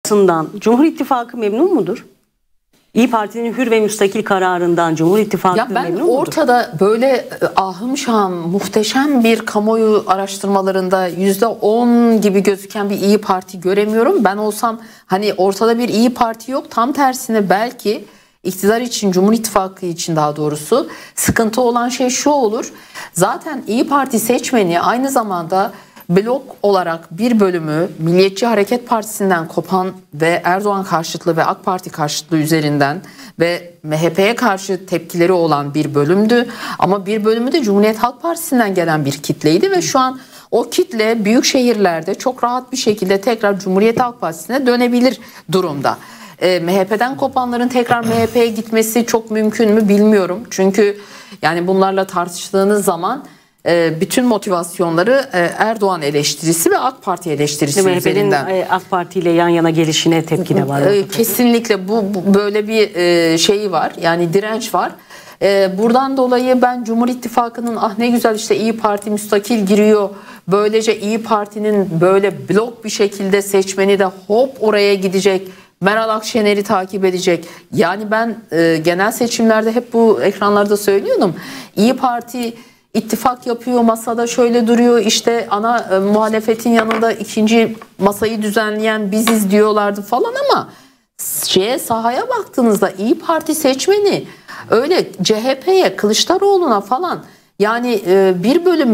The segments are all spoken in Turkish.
yapısından Cumhur İttifakı memnun mudur? İYİ Parti'nin hür ve müstakil kararından Cumhur İttifakı memnun mudur? Ortada böyle ahım şahım muhteşem bir kamuoyu araştırmalarında %10 gibi gözüken bir İYİ Parti göremiyorum. Ben olsam hani ortada bir İYİ Parti yok. Tam tersine belki iktidar için, Cumhur İttifakı için daha doğrusu sıkıntı olan şey şu olur. Zaten İYİ Parti seçmeni aynı zamanda blok olarak bir bölümü Milliyetçi Hareket Partisi'nden kopan ve Erdoğan karşıtlığı ve AK Parti karşıtlığı üzerinden ve MHP'ye karşı tepkileri olan bir bölümdü. Ama bir bölümü de Cumhuriyet Halk Partisi'nden gelen bir kitleydi ve şu an o kitle büyük şehirlerde çok rahat bir şekilde tekrar Cumhuriyet Halk Partisi'ne dönebilir durumda. MHP'den kopanların tekrar MHP'ye gitmesi çok mümkün mü bilmiyorum. Çünkü yani bunlarla tartıştığınız zaman bütün motivasyonları Erdoğan eleştirisi ve AK Parti eleştirisi üzerinden. MHP'nin AK Parti ile yan yana gelişine tepki de var. Kesinlikle bu böyle bir şeyi var. Yani direnç var. Buradan dolayı ben Cumhur İttifakı'nın ne güzel işte İYİ Parti müstakil giriyor. Böylece İYİ Parti'nin böyle blok bir şekilde seçmeni de hop oraya gidecek. Meral Akşener'i takip edecek. Yani ben genel seçimlerde hep bu ekranlarda söylüyordum. İYİ Parti ittifak yapıyor, masada şöyle duruyor, işte ana muhalefetin yanında ikinci masayı düzenleyen biziz diyorlardı falan ama sahaya baktığınızda İYİ Parti seçmeni öyle CHP'ye, Kılıçdaroğlu'na falan yani bir bölümü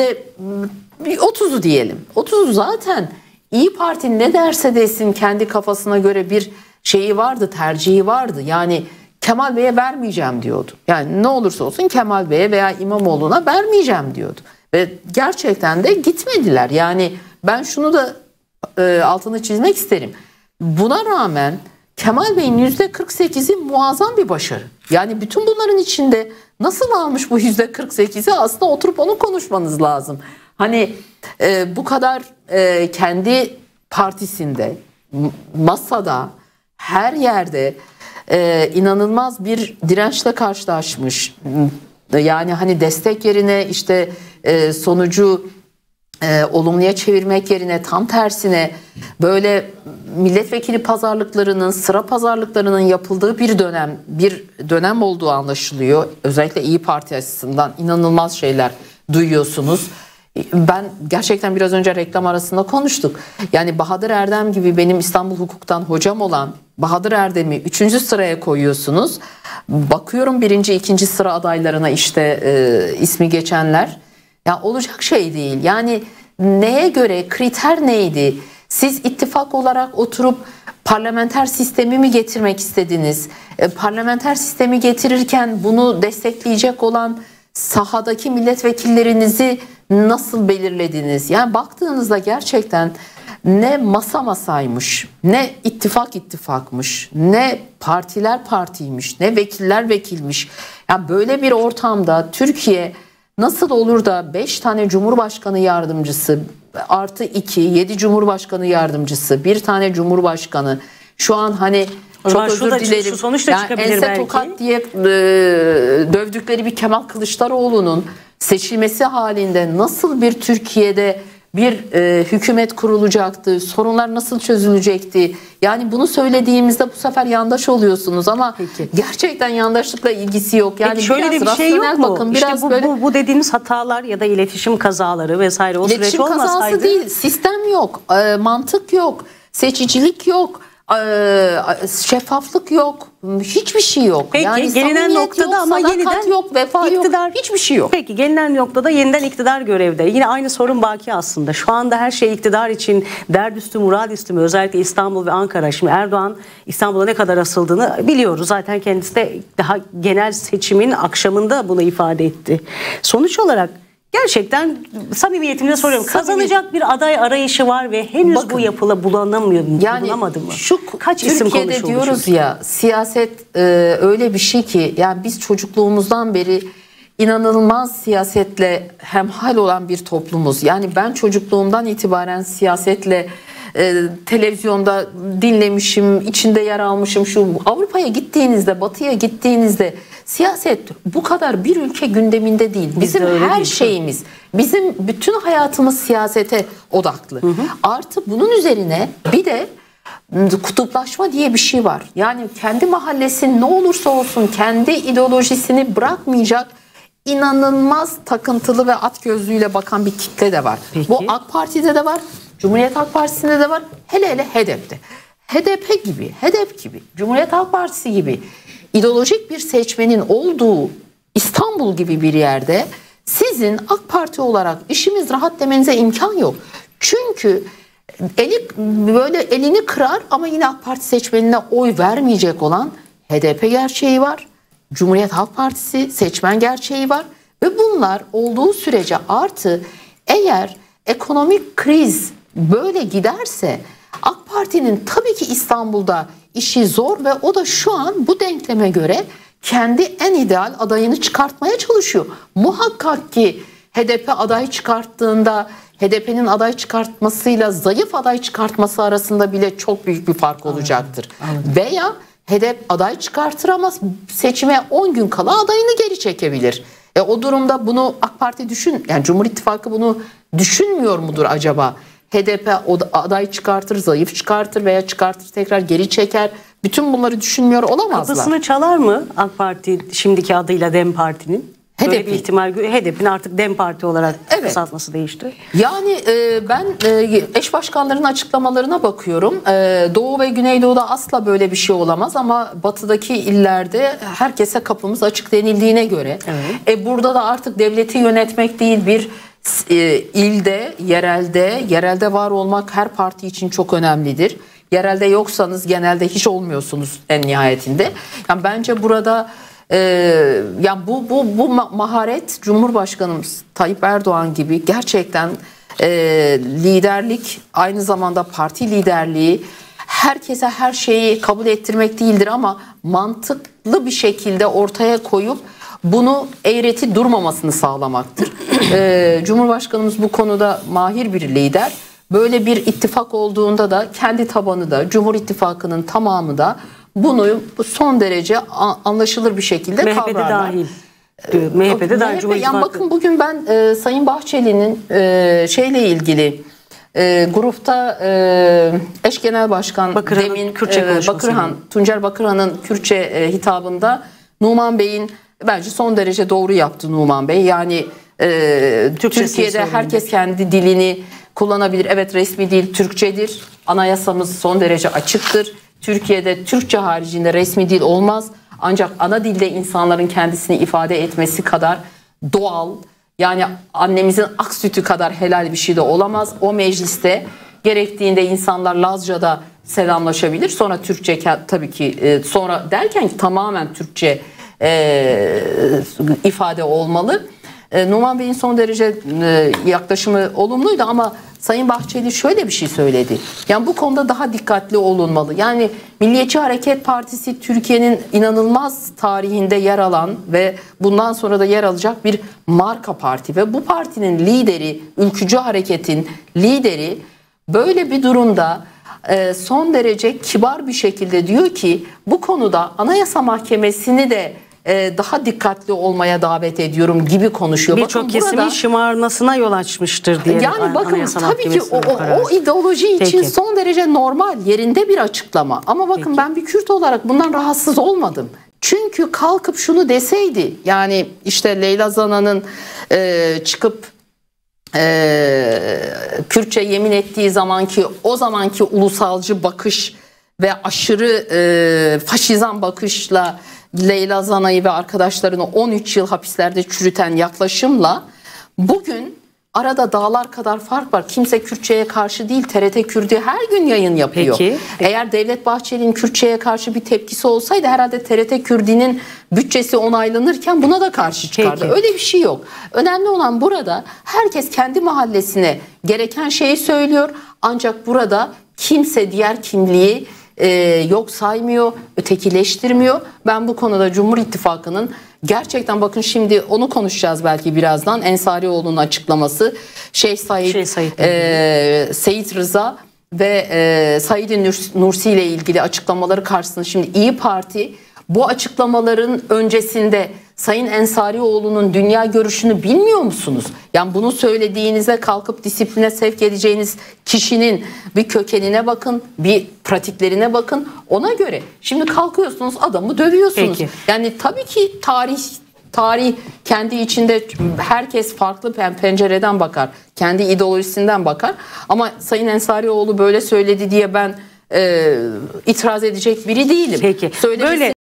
%30'u diyelim. 30'u zaten İYİ Parti ne derse desin kendi kafasına göre bir şeyi vardı, tercihi vardı. Yani Kemal Bey'e vermeyeceğim diyordu. Yani ne olursa olsun Kemal Bey'e veya İmamoğlu'na vermeyeceğim diyordu. Ve gerçekten de gitmediler. Yani ben şunu da altını çizmek isterim. Buna rağmen Kemal Bey'in %48'i muazzam bir başarı. Yani bütün bunların içinde nasıl almış bu %48'i aslında oturup onu konuşmanız lazım. Hani bu kadar kendi partisinde, masada, her yerde inanılmaz bir dirençle karşılaşmış. Yani hani destek yerine işte sonucu olumluya çevirmek yerine tam tersine böyle milletvekili pazarlıklarının, sıra pazarlıklarının yapıldığı bir dönem olduğu anlaşılıyor. Özellikle İYİ Parti açısından inanılmaz şeyler duyuyorsunuz. Ben gerçekten biraz önce reklam arasında konuştuk. Yani Bahadır Erdem gibi benim İstanbul Hukuk'tan hocam olan Bahadır Erdem'i 3. sıraya koyuyorsunuz. Bakıyorum 1. 2. sıra adaylarına işte ismi geçenler. Ya olacak şey değil. Yani neye göre, kriter neydi? Siz ittifak olarak oturup parlamenter sistemi mi getirmek istediniz? Parlamenter sistemi getirirken bunu destekleyecek olan sahadaki milletvekillerinizi nasıl belirlediniz? Yani baktığınızda gerçekten ne masaymış, ne ittifakmış, ne partiler partiymiş, ne vekiller vekilmiş. Yani böyle bir ortamda Türkiye nasıl olur da 5 tane Cumhurbaşkanı yardımcısı artı 2, 7 Cumhurbaşkanı yardımcısı, 1 tane Cumhurbaşkanı şu an hani çok özür dilerim. Yani ense tokat diye dövdükleri bir Kemal Kılıçdaroğlu'nun seçilmesi halinde nasıl bir Türkiye'de bir hükümet kurulacaktı, sorunlar nasıl çözülecekti? Yani bunu söylediğimizde bu sefer yandaş oluyorsunuz ama gerçekten yandaşlıkla ilgisi yok. Yani şöyle de bir şey yok mu? Bakın, işte biraz böyle bu dediğimiz hatalar ya da iletişim kazaları vesaire o süreç olmasaydı. İletişim kazası değil, sistem yok, mantık yok, seçicilik yok. Şeffaflık yok. Hiçbir şey yok. Peki yani gelinen noktada yok, ama yeniden yok, vefa iktidar, yok. Hiçbir şey yok. Peki gelinen noktada yeniden iktidar görevde. Yine aynı sorun baki aslında. Şu anda her şey iktidar için derdüstü, muradüstü mü? Özellikle İstanbul ve Ankara. Şimdi Erdoğan İstanbul'a ne kadar asıldığını biliyoruz. Zaten kendisi de daha genel seçimin akşamında bunu ifade etti. Sonuç olarak gerçekten samimiyetimle soruyorum. Kazanacak bir aday arayışı var ve henüz bu yapıla bulunamadı mı? Kaç isim Türkiye'de diyoruz ya, siyaset öyle bir şey ki yani biz çocukluğumuzdan beri inanılmaz siyasetle hemhal olan bir toplumuz. Yani ben çocukluğumdan itibaren siyasetle televizyonda dinlemişim, içinde yer almışım. Şu Avrupa'ya gittiğinizde, Batı'ya gittiğinizde siyaset bu kadar bir ülke gündeminde değil. Bizim her şeyimiz, bizim bütün hayatımız siyasete odaklı. Artı bunun üzerine bir de kutuplaşma diye bir şey var. Yani kendi mahallesi ne olursa olsun kendi ideolojisini bırakmayacak inanılmaz takıntılı ve at gözlüğüyle bakan bir kitle de var. Peki. Bu AK Parti'de de var, Cumhuriyet Halk Partisi'nde de var, hele HDP'de. HDP gibi, HDP gibi, Cumhuriyet Halk Partisi gibi ideolojik bir seçmenin olduğu İstanbul gibi bir yerde sizin AK Parti olarak işimiz rahat demenize imkan yok. Çünkü elini kırar ama yine AK Parti seçmenine oy vermeyecek olan HDP gerçeği var. Cumhuriyet Halk Partisi seçmen gerçeği var. Ve bunlar olduğu sürece artı eğer ekonomik kriz böyle giderse AK Parti'nin tabii ki İstanbul'da işi zor ve o da şu an bu denkleme göre kendi en ideal adayını çıkartmaya çalışıyor. Muhakkak ki HDP aday çıkarttığında HDP'nin aday çıkartmasıyla zayıf aday çıkartması arasında bile çok büyük bir fark olacaktır. Anladım. Veya HDP aday çıkartır ama seçime 10 gün kala adayını geri çekebilir. O durumda bunu AK Parti yani Cumhur İttifakı bunu düşünmüyor mudur acaba? HDP aday çıkartır, zayıf çıkartır veya çıkartır tekrar geri çeker. Bütün bunları düşünmüyor olamazlar. Kapısını çalar mı AK Parti şimdiki adıyla DEM Parti'nin? Böyle bir ihtimal, HDP'nin artık DEM Parti olarak kısaltması değişti. Yani ben eş başkanların açıklamalarına bakıyorum. Doğu ve Güneydoğu'da asla böyle bir şey olamaz ama batıdaki illerde herkese kapımız açık denildiğine göre. Evet. Burada da artık devleti yönetmek değil bir ilde, yerelde var olmak her parti için çok önemlidir. Yerelde yoksanız genelde hiç olmuyorsunuz en nihayetinde. Yani bence burada yani bu maharet Cumhurbaşkanımız Tayyip Erdoğan gibi gerçekten liderlik aynı zamanda parti liderliği herkese her şeyi kabul ettirmek değildir ama mantıklı bir şekilde ortaya koyup bunu eğreti durmamasını sağlamaktır. Cumhurbaşkanımız bu konuda mahir bir lider. Böyle bir ittifak olduğunda da kendi tabanı da Cumhur İttifakı'nın tamamı da bunu son derece anlaşılır bir şekilde MHP'de kavrarlar. dahil. MHP'de dahil Cumhur İttifakı. Yani bakın bugün ben Sayın Bahçeli'nin şeyle ilgili grupta eş genel başkan demin Tuncer Bakırhan'ın Kürtçe hitabında Numan Bey'in bence son derece doğru yaptı Numan Bey. Yani Türkiye'de herkes kendi dilini kullanabilir. Evet, resmi dil Türkçedir. Anayasamız son derece açıktır. Türkiye'de Türkçe haricinde resmi dil olmaz. Ancak ana dilde insanların kendisini ifade etmesi kadar doğal, yani annemizin ak sütü kadar helal bir şey de olamaz. O mecliste gerektiğinde insanlar Lazca'da selamlaşabilir. Sonra Türkçe tabii ki sonra derken ki tamamen Türkçe ifade olmalı. Numan Bey'in son derece yaklaşımı olumluydu ama Sayın Bahçeli şöyle bir şey söyledi. Yani bu konuda daha dikkatli olunmalı. Yani Milliyetçi Hareket Partisi Türkiye'nin inanılmaz tarihinde yer alan ve bundan sonra da yer alacak bir marka parti ve bu partinin lideri, ülkücü hareketin lideri böyle bir durumda son derece kibar bir şekilde diyor ki bu konuda Anayasa Mahkemesi'ni de daha dikkatli olmaya davet ediyorum gibi konuşuyor. Birçok kesimin şımarmasına yol açmıştır diye. Yani bakın tabii ki o ideoloji için son derece normal, yerinde bir açıklama. Ama bakın ben bir Kürt olarak bundan rahatsız olmadım. Çünkü kalkıp şunu deseydi, yani işte Leyla Zana'nın çıkıp Kürtçe yemin ettiği o zamanki ulusalcı bakış ve aşırı faşizan bakışla Leyla Zana'yı ve arkadaşlarını 13 yıl hapislerde çürüten yaklaşımla bugün arada dağlar kadar fark var. Kimse Kürtçe'ye karşı değil. TRT Kürt'ü her gün yayın yapıyor. Peki. Eğer Devlet Bahçeli'nin Kürtçe'ye karşı bir tepkisi olsaydı herhalde TRT Kürt'ünün bütçesi onaylanırken buna da karşı çıkardı. Peki. Öyle bir şey yok. Önemli olan burada herkes kendi mahallesine gereken şeyi söylüyor. Ancak burada kimse diğer kimliği yok saymıyor, ötekileştirmiyor. Ben bu konuda Cumhur İttifakı'nın gerçekten bakın şimdi onu konuşacağız belki birazdan. Ensarioğlu'nun açıklaması, Seyit Rıza ve Said Nursi ile ilgili açıklamaları karşısında şimdi İyi Parti bu açıklamaların öncesinde Sayın Ensarioğlu'nun dünya görüşünü bilmiyor musunuz? Yani bunu söylediğinize kalkıp disipline sevk edeceğiniz kişinin bir kökenine bakın, bir pratiklerine bakın. Ona göre şimdi kalkıyorsunuz adamı dövüyorsunuz. Peki. Yani tabii ki tarih kendi içinde herkes farklı pencereden bakar. Kendi ideolojisinden bakar. Ama Sayın Ensarioğlu böyle söyledi diye ben itiraz edecek biri değilim. Peki. Söylemesi Böyle